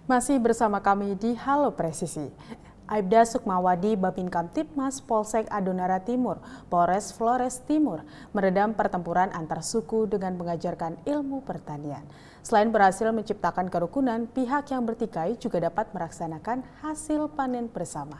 Masih bersama kami di Halo Presisi. Aibda Sukmawati, Babin Kamtibmas Polsek Adonara Timur, Polres Flores Timur, meredam pertempuran antar suku dengan mengajarkan ilmu pertanian. Selain berhasil menciptakan kerukunan, pihak yang bertikai juga dapat melaksanakan hasil panen bersama.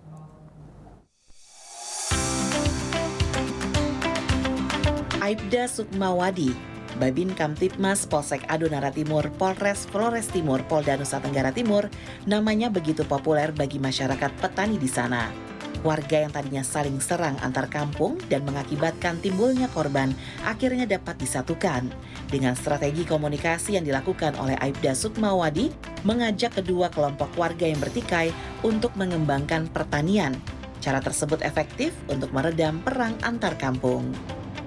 Aibda Sukmawati, Babin Kamtibmas Polsek Adonara Timur, Polres Flores Timur, Polda Nusa Tenggara Timur, namanya begitu populer bagi masyarakat petani di sana. Warga yang tadinya saling serang antar kampung dan mengakibatkan timbulnya korban akhirnya dapat disatukan. Dengan strategi komunikasi yang dilakukan oleh Aibda Sukmawati, mengajak kedua kelompok warga yang bertikai untuk mengembangkan pertanian. Cara tersebut efektif untuk meredam perang antar kampung.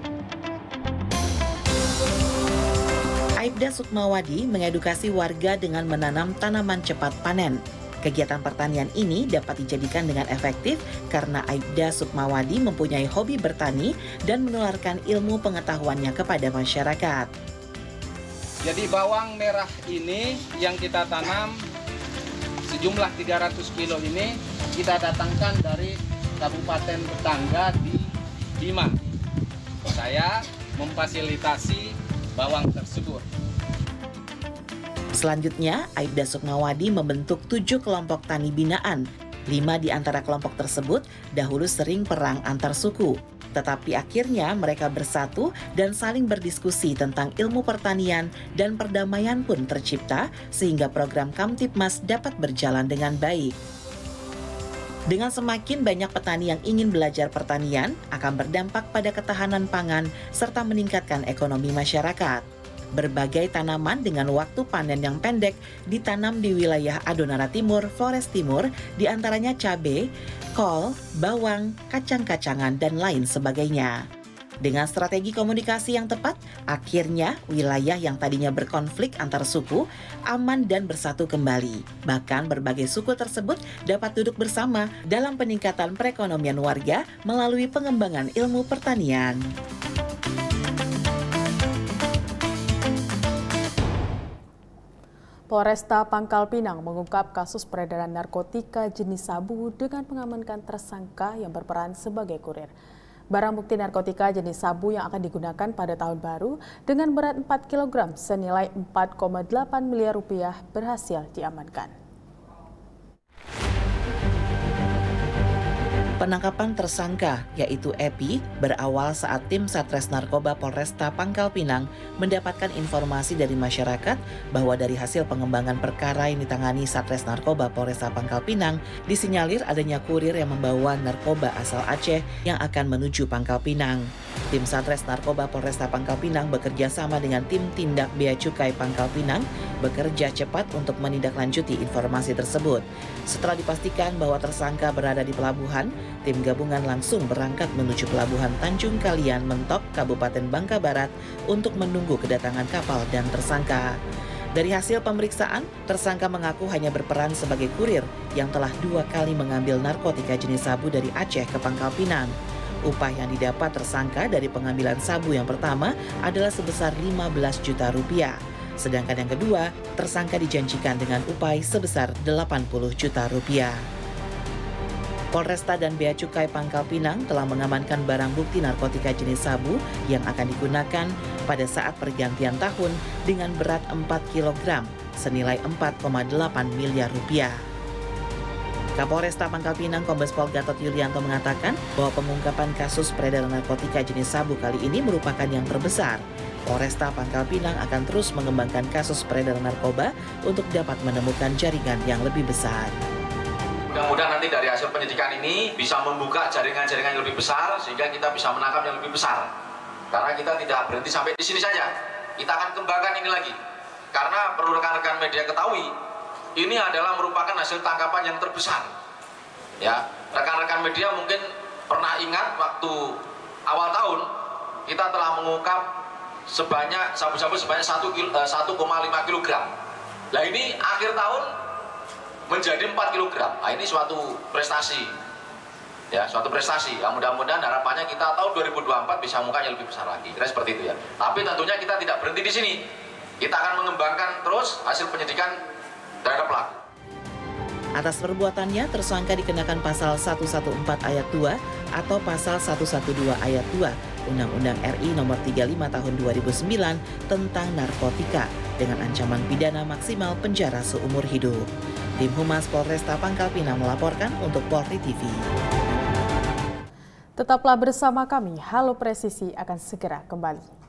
Aibda Sukmawati mengedukasi warga dengan menanam tanaman cepat panen. Kegiatan pertanian ini dapat dijadikan dengan efektif karena Aibda Sukmawati mempunyai hobi bertani dan menularkan ilmu pengetahuannya kepada masyarakat. Jadi bawang merah ini yang kita tanam sejumlah 300 kilo ini kita datangkan dari kabupaten tetangga di Bima. Saya memfasilitasi bawang tersebut. Selanjutnya, Aibda Sukmawati membentuk 7 kelompok tani binaan. 5 di antara kelompok tersebut dahulu sering perang antar suku. Tetapi akhirnya mereka bersatu dan saling berdiskusi tentang ilmu pertanian dan perdamaian pun tercipta sehingga program Kamtibmas dapat berjalan dengan baik. Dengan semakin banyak petani yang ingin belajar pertanian, akan berdampak pada ketahanan pangan serta meningkatkan ekonomi masyarakat. Berbagai tanaman dengan waktu panen yang pendek ditanam di wilayah Adonara Timur, Flores Timur, diantaranya cabai, kol, bawang, kacang-kacangan, dan lain sebagainya. Dengan strategi komunikasi yang tepat, akhirnya wilayah yang tadinya berkonflik antar suku aman dan bersatu kembali. Bahkan berbagai suku tersebut dapat duduk bersama dalam peningkatan perekonomian warga melalui pengembangan ilmu pertanian. Polresta Pangkal Pinang mengungkap kasus peredaran narkotika jenis sabu dengan mengamankan tersangka yang berperan sebagai kurir. Barang bukti narkotika jenis sabu yang akan digunakan pada tahun baru dengan berat 4 kg senilai 4,8 miliar rupiah berhasil diamankan. Penangkapan tersangka, yaitu Epi, berawal saat tim Satres Narkoba Polresta Pangkal Pinang mendapatkan informasi dari masyarakat bahwa dari hasil pengembangan perkara yang ditangani Satres Narkoba Polresta Pangkal Pinang, disinyalir adanya kurir yang membawa narkoba asal Aceh yang akan menuju Pangkal Pinang. Tim Satres Narkoba Polresta Pangkal Pinang bekerja sama dengan tim tindak bea cukai Pangkal Pinang bekerja cepat untuk menindaklanjuti informasi tersebut. Setelah dipastikan bahwa tersangka berada di pelabuhan, tim gabungan langsung berangkat menuju pelabuhan Tanjung Kalian Mentok, Kabupaten Bangka Barat untuk menunggu kedatangan kapal dan tersangka. Dari hasil pemeriksaan, tersangka mengaku hanya berperan sebagai kurir yang telah 2 kali mengambil narkotika jenis sabu dari Aceh ke Pangkal Pinang. Upah yang didapat tersangka dari pengambilan sabu yang pertama adalah sebesar 15 juta rupiah. Sedangkan yang kedua, tersangka dijanjikan dengan upah sebesar 80 juta rupiah. Polresta dan Bea Cukai Pangkal Pinang telah mengamankan barang bukti narkotika jenis sabu yang akan digunakan pada saat pergantian tahun dengan berat 4 kg senilai 4,8 miliar rupiah. Kapolresta Pangkal Pinang Kombes Pol Gatot Yulianto mengatakan bahwa pengungkapan kasus peredaran narkotika jenis sabu kali ini merupakan yang terbesar. Polresta Pangkal Pinang akan terus mengembangkan kasus peredaran narkoba untuk dapat menemukan jaringan yang lebih besar. Mudah-mudahan nanti dari hasil penyidikan ini bisa membuka jaringan-jaringan yang lebih besar sehingga kita bisa menangkap yang lebih besar. Karena kita tidak berhenti sampai di sini saja. Kita akan kembangkan ini lagi. Karena perlu rekan-rekan media ketahui, ini adalah merupakan hasil tangkapan yang terbesar. Ya, rekan-rekan media mungkin pernah ingat waktu awal tahun kita telah mengungkap sebanyak sabu-sabu sebanyak 1,5 kg. Nah ini akhir tahun menjadi 4 kg. Nah, ini suatu prestasi. Ya, suatu prestasi. Ya, mudah-mudahan harapannya kita tahun 2024 bisa mengungkap yang lebih besar lagi. Kira seperti itu ya. Tapi tentunya kita tidak berhenti di sini. Kita akan mengembangkan terus hasil penyidikan terhadap pelaku. Atas perbuatannya, tersangka dikenakan pasal 114 ayat 2 atau pasal 112 ayat 2 Undang-Undang RI Nomor 35 Tahun 2009 tentang narkotika dengan ancaman pidana maksimal penjara seumur hidup. Tim Humas Polresta Pangkal Pinang melaporkan untuk Polri TV. Tetaplah bersama kami, Halo Presisi akan segera kembali.